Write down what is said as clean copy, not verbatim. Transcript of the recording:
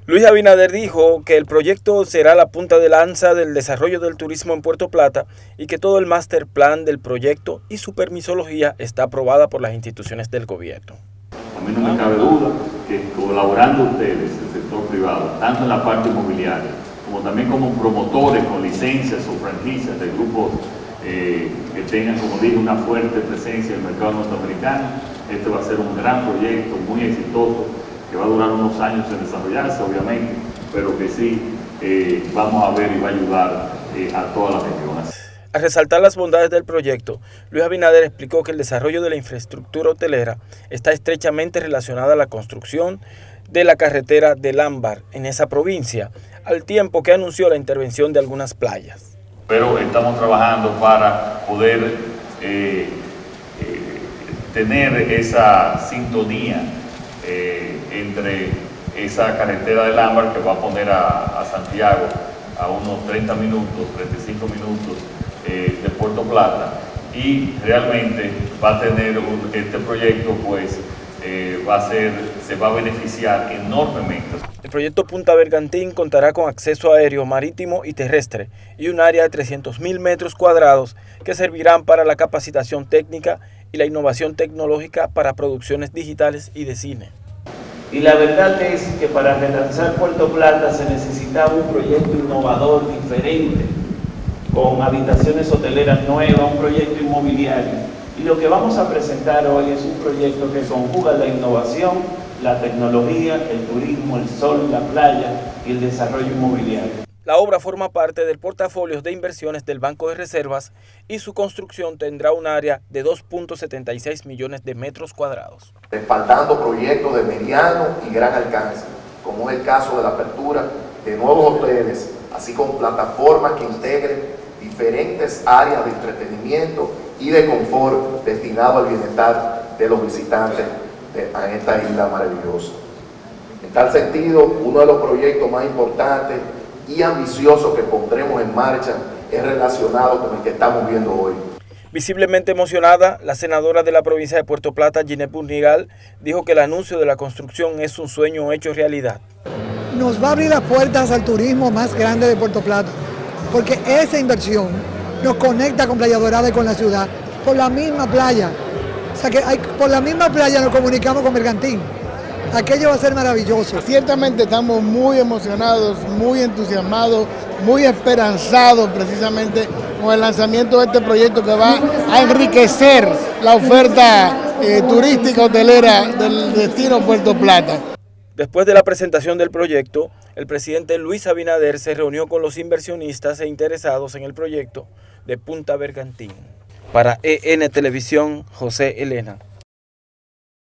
Luis Abinader dijo que el proyecto será la punta de lanza del desarrollo del turismo en Puerto Plata y que todo el master plan del proyecto y su permisología está aprobada por las instituciones del gobierno. A mí no me cabe duda que colaborando ustedes, el sector privado, tanto en la parte inmobiliaria, como también como promotores con licencias o franquicias de grupos que tengan, como dije, una fuerte presencia en el mercado norteamericano, este va a ser un gran proyecto, muy exitoso, que va a durar unos años en desarrollarse, obviamente, pero que sí vamos a ver y va a ayudar a todas las regiones. Al resaltar las bondades del proyecto, Luis Abinader explicó que el desarrollo de la infraestructura hotelera está estrechamente relacionada a la construcción de la carretera del Ámbar en esa provincia, al tiempo que anunció la intervención de algunas playas. Pero estamos trabajando para poder tener esa sintonía entre esa carretera del Ámbar que va a poner a Santiago a unos 30 minutos, 35 minutos de Puerto Plata, y realmente va a tener este proyecto pues se va a beneficiar enormemente. El proyecto Punta Bergantín contará con acceso aéreo, marítimo y terrestre y un área de 300.000 metros cuadrados que servirán para la capacitación técnica y la innovación tecnológica para producciones digitales y de cine. Y la verdad es que para relanzar Puerto Plata se necesitaba un proyecto innovador, diferente, con habitaciones hoteleras nuevas, un proyecto inmobiliario. Y lo que vamos a presentar hoy es un proyecto que conjuga la innovación, la tecnología, el turismo, el sol, la playa y el desarrollo inmobiliario. La obra forma parte del portafolio de inversiones del Banco de Reservas y su construcción tendrá un área de 2.76 millones de metros cuadrados. Respaldando proyectos de mediano y gran alcance, como es el caso de la apertura de nuevos hoteles, así como plataformas que integren diferentes áreas de entretenimiento y de confort destinado al bienestar de los visitantes a esta isla maravillosa. En tal sentido, uno de los proyectos más importantes y ambiciosos que pondremos en marcha es relacionado con el que estamos viendo hoy. Visiblemente emocionada, la senadora de la provincia de Puerto Plata, Ginette Burnigal, dijo que el anuncio de la construcción es un sueño hecho realidad. Nos va a abrir las puertas al turismo más grande de Puerto Plata, porque esa inversión nos conecta con Playa Dorada y con la ciudad, por la misma playa. O sea que por la misma playa nos comunicamos con Bergantín. Aquello va a ser maravilloso. Ciertamente estamos muy emocionados, muy entusiasmados, muy esperanzados precisamente con el lanzamiento de este proyecto que va a enriquecer la oferta turística hotelera del destino Puerto Plata. Después de la presentación del proyecto, el presidente Luis Abinader se reunió con los inversionistas e interesados en el proyecto de Punta Bergantín. Para EN Televisión, José Elena.